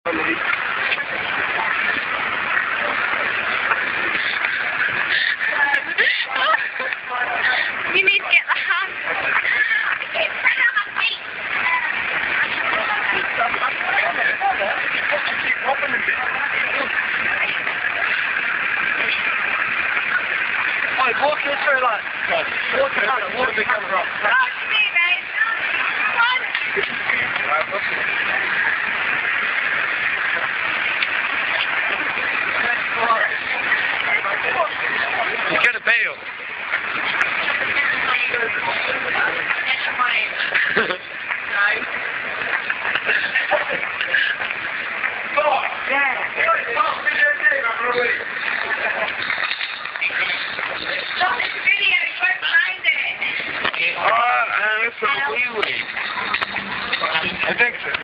You need to get the hand. Alright, walk it through like walk the camera up. Right, me, mate. You get a bail. Stop this video, you won't find it. Alright, that's a wee wee. I think so.